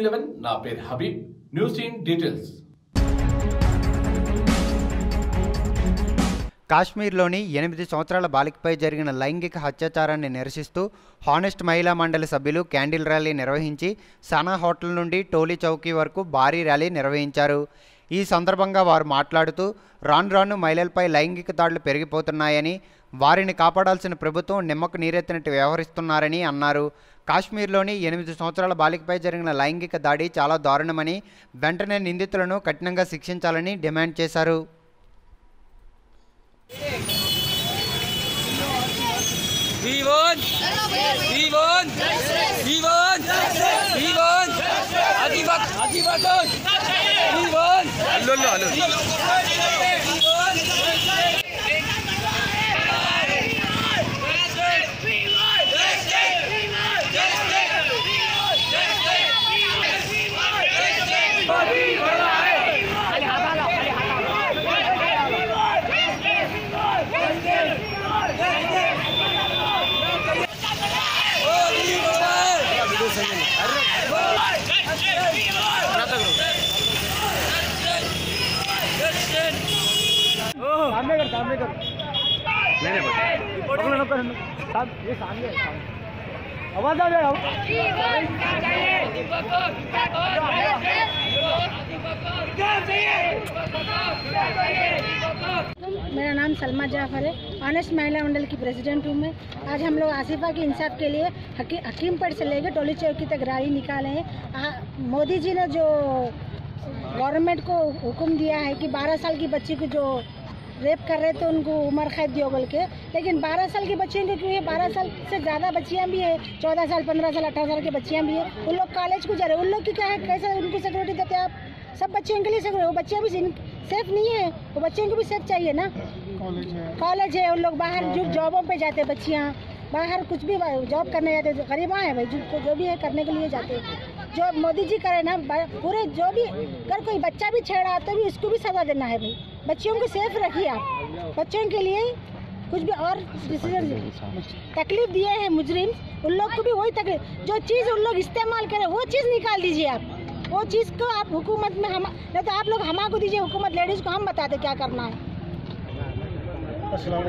టీవీ11 నా పేరు Habib. News in details. కాశ్మీర్లోని 8 సంవత్సరాల బాలికపై జరిగిన లైంగిక అత్యాచారాన్ని నిరసిస్తూ హానెస్ట్ మహిళా మండలి సభ్యులు క్యాండిల్ ర్యాలీ నిర్వహించి సానా హోటల్ నుండి టోలీ చౌకీ వరకు భారీ ర్యాలీ నిర్వహించారు. ఈ సందర్భంగా వారు మాట్లాడుతూ రాను మహిళలపై లైంగిక దాడులు పెరిగిపోతున్నాయని, వారిని కాపాడాల్సిన ప్రభుత్వం నిమ్మకు నీరెత్తినట్టు వ్యవహరిస్తున్నారని అన్నారు. కాశ్మీర్లోని 8 సంవత్సరాల బాలికపై జరిగిన లైంగిక దాడి చాలా దారుణమని, వెంటనే నిందితులను కఠినంగా శిక్షించాలని డిమాండ్ చేశారు. मेरा नाम सलमा जाफर है। ऑनेस्ट महिला मंडल की प्रेसिडेंट हूँ मैं। आज हम लोग आसिफा के इंसाफ के लिए हकीमपेट से लेकर टोली चौकी तक रैली निकाले हैं। मोदी जी ने जो गवर्नमेंट को हुक्म दिया है कि 12 साल की बच्ची को जो रेप कर रहे थे उनको उम्र कैद दियो बोल के, लेकिन 12 साल की बच्चियों को क्यों है? 12 साल से ज़्यादा बच्चियाँ भी है, 14 साल 15 साल 18 साल की बच्चियाँ भी है। उन लोग कॉलेज को जा रहे हैं, उन लोग की क्या है, कैसे उनको सिक्योरिटी देते हैं आप? सब बच्चों के लिए सिक्योरिटी, वो बच्चे भी सेफ नहीं है, वो बच्चों को भी सेफ चाहिए ना। कॉलेज है, उन लोग बाहर जो जॉबों पे जाते हैं, बच्चियाँ बाहर कुछ भी जॉब करने जाते हैं, गरीबा है भाई, जो भी है करने के लिए जाते हैं। जो मोदी जी करे ना, पूरे जो भी अगर कोई बच्चा भी छेड़ा तो भी उसको भी सजा देना है भाई। बच्चियों को सेफ रखिए आप, बच्चों के लिए कुछ भी और डिसीजन तकलीफ दिए हैं मुजरिम, उन लोग को भी वही तकलीफ, जो चीज़ उन लोग इस्तेमाल करें वो चीज़ निकाल दीजिए आप। वो चीज़ को आप हुकूमत में हम नहीं तो आप लोग हमारे को दीजिए, हुकूमत लेडीज़ को हम बताते क्या करना है। अस्सलाम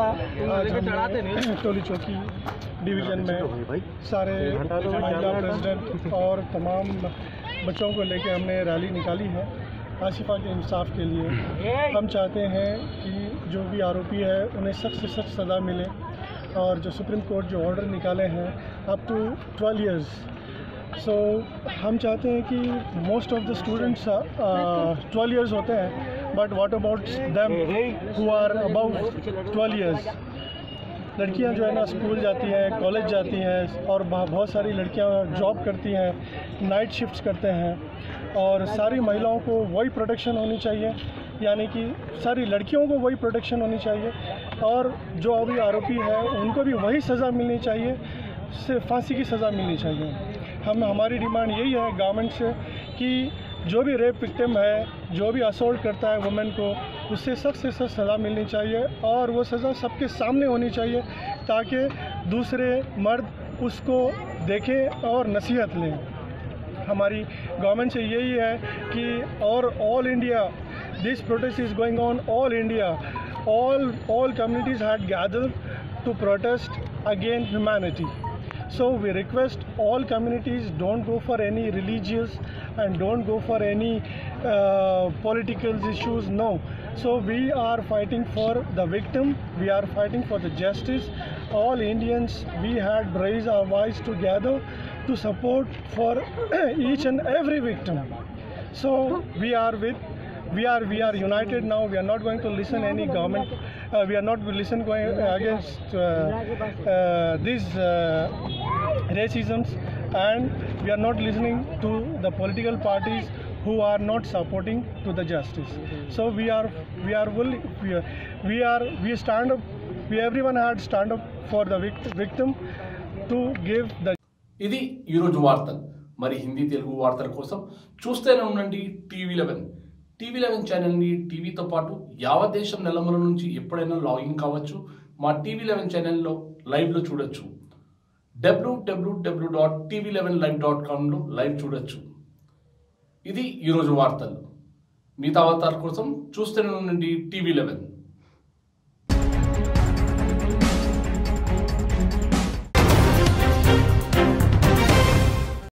वालेकुम। टोली चौकी डिवीज़न में सारे महिला प्रेसिडेंट और तमाम बच्चों को लेके हमने रैली निकाली है आसिफा के इंसाफ के लिए। हम चाहते हैं कि जो भी आरोपी है उन्हें सख्त से सख्त सज़ा मिले, और जो सुप्रीम कोर्ट जो ऑर्डर निकाले हैं अप टू 12 इयर्स, सो हम चाहते हैं कि most of the students 12 years होते हैं, but what about them who are about 12 years? लड़कियां जो है ना स्कूल जाती हैं, कॉलेज जाती हैं, और बहुत सारी लड़कियां जॉब करती हैं, नाइट शिफ्ट्स करते हैं, और सारी महिलाओं को वही प्रोटेक्शन होनी चाहिए, यानी कि सारी लड़कियों को वही प्रोटेक्शन होनी चाहिए, और जो अभी आरोपी है उनको भी वही सज़ा मिलनी चाहिए, सिर्फ फांसी की सज़ा मिलनी चाहिए। हमारी डिमांड यही है गवर्नमेंट से कि जो भी रेप विक्टिम है, जो भी असॉल्ट करता है वुमेन को, उससे सख्त से सख्त सज़ा मिलनी चाहिए, और वो सज़ा सबके सामने होनी चाहिए ताकि दूसरे मर्द उसको देखें और नसीहत लें। हमारी गवर्नमेंट से यही है कि और all India this protest is going on all India, all communities had gathered to protest against humanity. So we request all communities don't go for any religious and don't go for any political issues, no. So we are fighting for the victim, we are fighting for the justice. All Indians, we had raised our voice together to support for each and every victim. So we are united now. We are not going to listen any government. We are not going against these racisms, and we are not listening to the political parties who are not supporting to the justice. So we stand up. Everyone had stand up for the victim to give the. ఇది ఈరోజు వార్తలు. మరి హిందీ తెలుగు వార్తల కోసం చూస్తూనే ఉండండి టీవీ11. టీవీ11 ఛానల్ని టీవీతో పాటు యావత్ దేశం నెలమల నుంచి ఎప్పుడైనా లాగిన్ కావచ్చు. మా టీవీ11 ఛానల్లో లైవ్లో చూడొచ్చు. www.tv11live.com లో లైవ్ చూడొచ్చు. ఇది ఈరోజు వార్తలు. మిగతా వార్తల కోసం చూస్తూనే ఉండండి టీవీ 11.